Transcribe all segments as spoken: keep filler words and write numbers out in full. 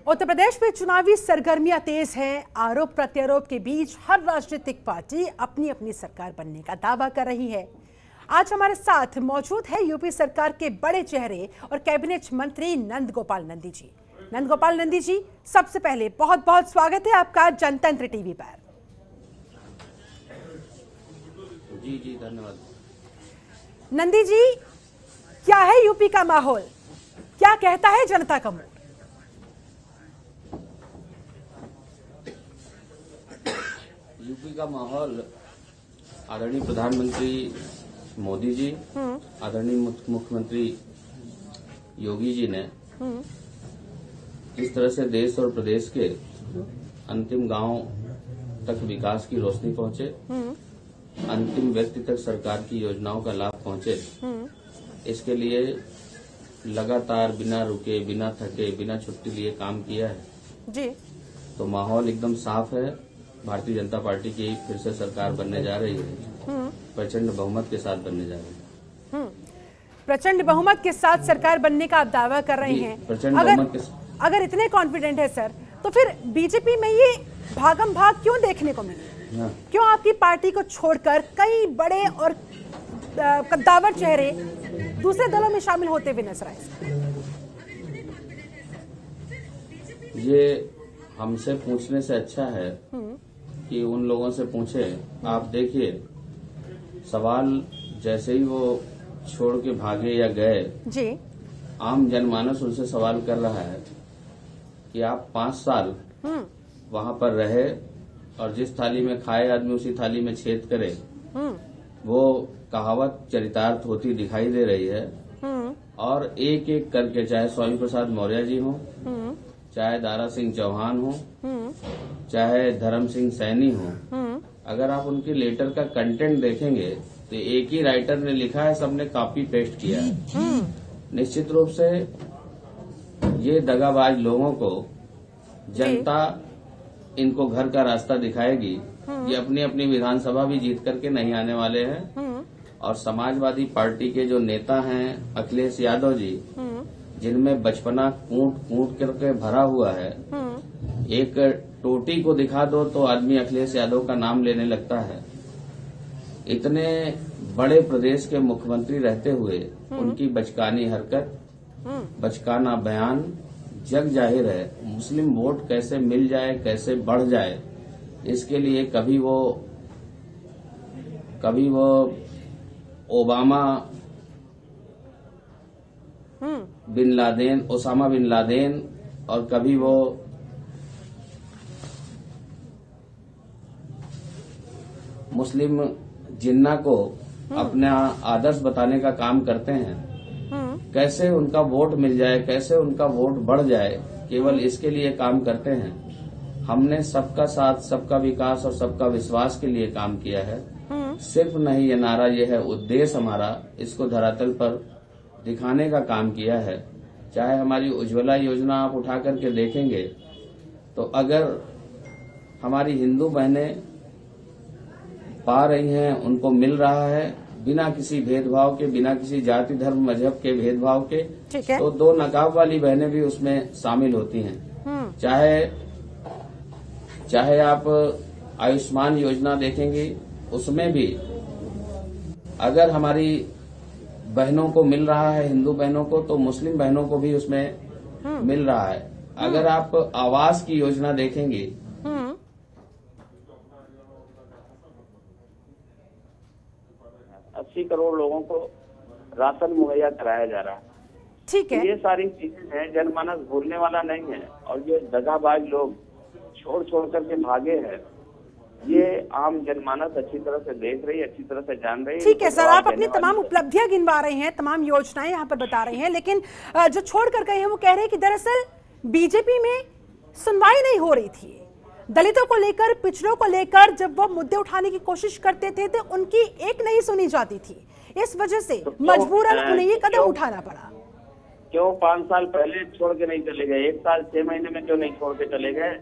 उत्तर प्रदेश में चुनावी सरगर्मियां तेज हैं। आरोप प्रत्यारोप के बीच हर राजनीतिक पार्टी अपनी अपनी सरकार बनने का दावा कर रही है। आज हमारे साथ मौजूद है यूपी सरकार के बड़े चेहरे और कैबिनेट मंत्री नंद गोपाल नंदी जी। नंद गोपाल नंदी जी, सबसे पहले बहुत बहुत स्वागत है आपका जनतंत्र टीवी पर। जी जी धन्यवाद। नंदी जी, क्या है यूपी का माहौल, क्या कहता है जनता का मूड? यूपी का माहौल आदरणीय प्रधानमंत्री मोदी जी, आदरणीय मुख्यमंत्री योगी जी ने इस तरह से देश और प्रदेश के अंतिम गांव तक विकास की रोशनी पहुंचे, अंतिम व्यक्ति तक सरकार की योजनाओं का लाभ पहुंचे, इसके लिए लगातार बिना रुके, बिना थके, बिना छुट्टी लिए काम किया है जी। तो माहौल एकदम साफ है। भारतीय जनता पार्टी की फिर से सरकार बनने जा रही है, प्रचंड बहुमत के साथ बनने जा रही है। प्रचंड बहुमत के साथ सरकार बनने का आप दावा कर रहे हैं। प्रचंड अगर बहुमत के अगर इतने कॉन्फिडेंट है सर, तो फिर बीजेपी में ये भागम भाग क्यों देखने को मिली? हाँ। क्यों आपकी पार्टी को छोड़कर कई बड़े और कद्दावर चेहरे दूसरे दलों में शामिल होते हुए नजर आए? ये हमसे पूछने से अच्छा है कि उन लोगों से पूछे। आप देखिए, सवाल जैसे ही वो छोड़ के भागे या गए जी, आम जनमानस उनसे सवाल कर रहा है कि आप पांच साल वहां पर रहे और जिस थाली में खाए आदमी उसी थाली में छेद करे, वो कहावत चरितार्थ होती दिखाई दे रही है। और एक एक करके, चाहे स्वामी प्रसाद मौर्य जी हों, चाहे दारा सिंह चौहान हो, चाहे धर्म सिंह सैनी हो, अगर आप उनके लेटर का कंटेंट देखेंगे तो एक ही राइटर ने लिखा है, सबने कॉपी पेस्ट किया है। निश्चित रूप से ये दगाबाज लोगों को जनता इनको घर का रास्ता दिखाएगी। ये अपनी अपनी विधानसभा भी जीत करके नहीं आने वाले हैं। और समाजवादी पार्टी के जो नेता हैं अखिलेश यादव जी, जिनमें बचपना कूट कूट करके भरा हुआ है, एक टोटी को दिखा दो तो आदमी अखिलेश यादव का नाम लेने लगता है। इतने बड़े प्रदेश के मुख्यमंत्री रहते हुए उनकी बचकानी हरकत, बचकाना बयान जग जाहिर है। मुस्लिम वोट कैसे मिल जाए, कैसे बढ़ जाए, इसके लिए कभी वो कभी वो Obama bin Laden, Osama bin Laden, और कभी वो मुस्लिम जिन्ना को अपना आदर्श बताने का काम करते हैं। कैसे उनका वोट मिल जाए, कैसे उनका वोट बढ़ जाए, केवल इसके लिए काम करते हैं। हमने सबका साथ, सबका विकास और सबका विश्वास के लिए काम किया है। सिर्फ नहीं ये नारा, ये है उद्देश्य हमारा, इसको धरातल पर दिखाने का काम किया है। चाहे हमारी उज्ज्वला योजना आप उठा करके देखेंगे तो अगर हमारी हिंदू बहनें पा रही हैं, उनको मिल रहा है बिना किसी भेदभाव के, बिना किसी जाति धर्म मजहब के भेदभाव के, तो दो नकाब वाली बहनें भी उसमें शामिल होती हैं। चाहे चाहे आप आयुष्मान योजना देखेंगे, उसमें भी अगर हमारी बहनों को मिल रहा है, हिंदू बहनों को, तो मुस्लिम बहनों को भी उसमें मिल रहा है। अगर आप आवास की योजना देखेंगे, अस्सी करोड़ लोगों को राशन मुहैया कराया जा रहा है। ठीक है, ये सारी चीजें हैं, जनमानस भूलने वाला नहीं है। और ये दगाबाज लोग छोड़ छोड़ करके भागे हैं, ये आम जनमानस अच्छी तरह से देख रही है, अच्छी तरह से जान रही है। ठीक है सर, आप अपनी तमाम उपलब्धियां गिनवा रहे हैं, तमाम योजनाएं यहाँ पर बता रहे हैं, लेकिन जो छोड़ कर गए हैं वो कह रहे हैं कि दरअसल बीजेपी में सुनवाई नहीं हो रही थी। दलितों को लेकर, पिछड़ों को लेकर जब वो मुद्दे उठाने की कोशिश करते थे तो उनकी एक नहीं सुनी जाती थी। इस वजह से तो मजबूरन उन्हें ये कदम उठाना पड़ा। क्यों पांच साल पहले छोड़ के नहीं चले गए? एक साल छह महीने में क्यों नहीं छोड़ के चले गए?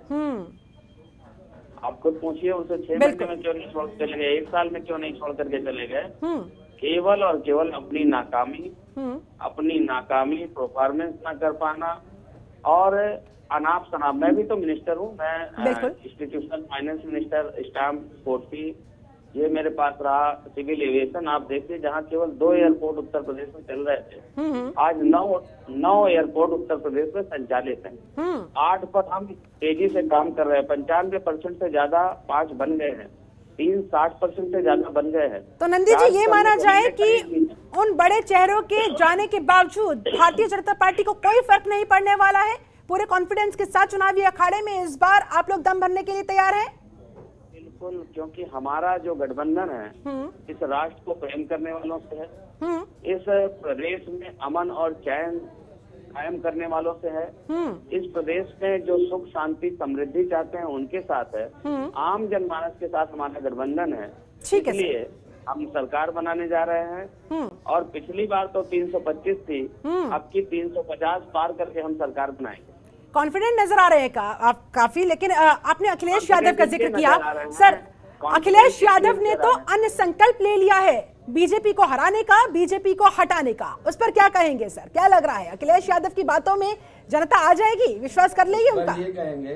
आप खुद पूछिए उनसे, छह महीने में क्यों नहीं छोड़ के चले गए? एक साल में क्यों नहीं छोड़ करके चले गए? केवल और केवल अपनी नाकामी, अपनी नाकामी, परफॉर्मेंस ना कर पाना और अनाप शनाप, मैं भी तो मिनिस्टर हूँ, मैं बिल्कुल। Institutional finance minister, stamp forty, ये मेरे पास रहा, सिविल एविएशन। आप देखिए जहाँ केवल दो एयरपोर्ट उत्तर प्रदेश में चल रहे थे, आज नौ नौ एयरपोर्ट उत्तर प्रदेश में संचालित हैं। आठ पर हम तेजी से काम कर रहे हैं, पंचानवे परसेंट से ज्यादा पाँच बन गए हैं, तीन साठ परसेंट से ज्यादा बन गए हैं। तो नंदी जी, ये माना जाए कि उन बड़े चेहरों के जाने के बावजूद भारतीय जनता पार्टी को कोई फर्क नहीं पड़ने वाला है? पूरे कॉन्फिडेंस के साथ चुनावी अखाड़े में इस बार आप लोग दम भरने के लिए तैयार हैं? बिल्कुल, क्योंकि हमारा जो गठबंधन है इस राष्ट्र को प्रेम करने वालों से है, इस प्रदेश में अमन और चैन कायम करने वालों से है, इस प्रदेश में जो सुख शांति समृद्धि चाहते हैं उनके साथ है, आम जनमानस के साथ हमारा गठबंधन है। इसलिए हम सरकार बनाने जा रहे हैं और पिछली बार तो तीन सौ पच्चीस थी, अब की तीन सौ पचास पार करके हम सरकार बनाएंगे। कॉन्फिडेंट नजर आ रहे हैं का, आप काफी, लेकिन आ, आपने अखिलेश यादव का जिक्र किया। सर, अखिलेश यादव ने तो अन्य संकल्प ले लिया है बीजेपी को हराने का, बीजेपी को हटाने का, उस पर क्या कहेंगे सर? क्या लग रहा है, अखिलेश यादव की बातों में जनता आ जाएगी, विश्वास कर लेगी उनका? ये कहेंगे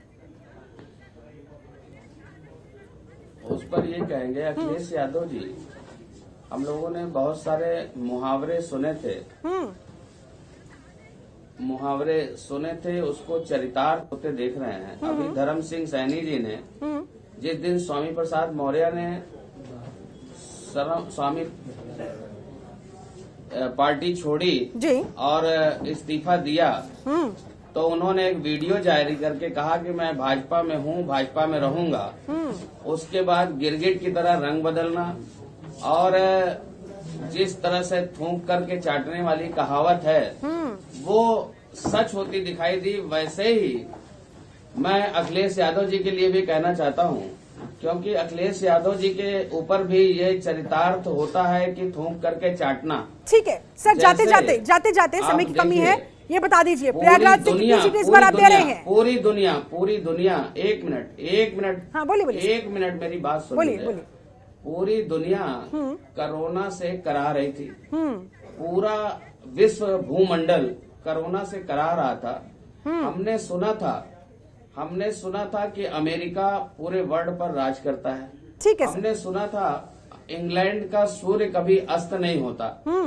उस पर ये कहेंगे अखिलेश यादव जी, हम लोगों ने बहुत सारे मुहावरे सुने थे, मुहावरे सुने थे, उसको चरितार्थ होते देख रहे हैं। अभी धर्म सिंह सैनी जी ने जिस दिन स्वामी प्रसाद मौर्य ने स्वामी पार्टी छोड़ी जी और इस्तीफा दिया, तो उन्होंने एक वीडियो जारी करके कहा कि मैं भाजपा में हूँ, भाजपा में रहूंगा। उसके बाद गिरगिट की तरह रंग बदलना और जिस तरह से थूक करके चाटने वाली कहावत है वो सच होती दिखाई दी। वैसे ही मैं अखिलेश यादव जी के लिए भी कहना चाहता हूँ, क्योंकि अखिलेश यादव जी के ऊपर भी ये चरितार्थ होता है कि थूक करके चाटना। ठीक है सर, जाते जाते जाते जाते समय की कमी है, ये बता दीजिए प्रयागराज से कितनी सीटें इस बार आप दे रहे हैं? पूरी दुनिया पूरी दुनिया एक मिनट एक मिनट हाँ बोलिए बोलिए एक मिनट मेरी बात सुनिए। बोलिए बोलिए। पूरी दुनिया कोरोना से करा रही थी, पूरा विश्व भूमंडल कोरोना से करा रहा था। हमने सुना था हमने सुना था कि अमेरिका पूरे वर्ल्ड पर राज करता है। ठीक है। हमने सुना था इंग्लैंड का सूर्य कभी अस्त नहीं होता।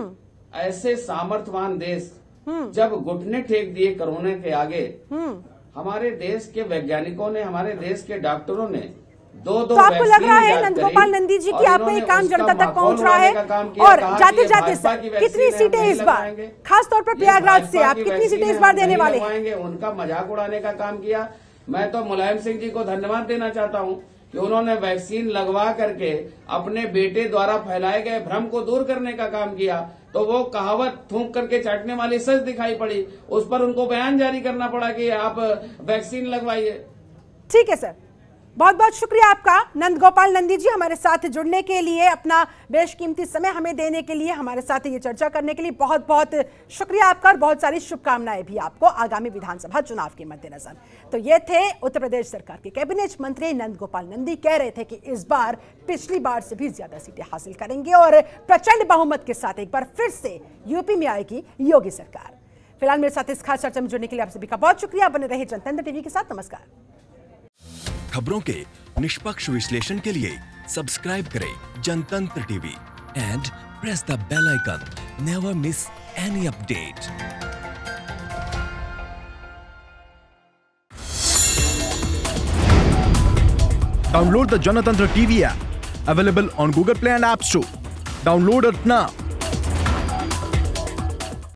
ऐसे सामर्थ्यवान देश जब घुटने टेक दिए कोरोना के आगे, हमारे देश के वैज्ञानिकों ने, हमारे देश के डॉक्टरों ने दो दो तो आपको लग रहा है नंदगोपाल नंदी जी की आपका ये काम जनता तक पहुंच रहा है? और जाते जाते सर कितनी सीटें इस बार, खास तौर पर प्रयागराज से आप कितनी सीटें इस बार देने वाले हैं? उनका मजाक उड़ाने का काम किया। मैं तो मुलायम सिंह जी को धन्यवाद देना चाहता हूं कि उन्होंने वैक्सीन लगवा करके अपने बेटे द्वारा फैलाए गए भ्रम को दूर करने का काम किया। तो वो कहावत थूक करके चाटने वाली सच दिखाई पड़ी, उस पर उनको बयान जारी करना पड़ा कि आप वैक्सीन लगवाइए। ठीक है सर, बहुत बहुत शुक्रिया आपका नंदगोपाल नंदी जी, हमारे साथ जुड़ने के लिए, अपना बेशकीमती समय हमें देने के लिए, हमारे साथ ये चर्चा करने के लिए बहुत बहुत शुक्रिया आपका और बहुत सारी शुभकामनाएं भी आपको आगामी विधानसभा चुनाव के मद्देनजर। तो ये थे उत्तर प्रदेश सरकार के कैबिनेट मंत्री नंदगोपाल नंदी, कह रहे थे कि इस बार पिछली बार से भी ज्यादा सीटें हासिल करेंगे और प्रचंड बहुमत के साथ एक बार फिर से यूपी में आएगी योगी सरकार। फिलहाल मेरे साथ इस खास चर्चा में जुड़ने के लिए आप सभी का बहुत शुक्रिया। बने रहे जनतंत्र टीवी के साथ। नमस्कार। खबरों के निष्पक्ष विश्लेषण के लिए सब्सक्राइब करें Janatantra TV and press the bell icon. Never miss any update. Download the Janatantra T V app, available on Google Play and App Store. Download it now.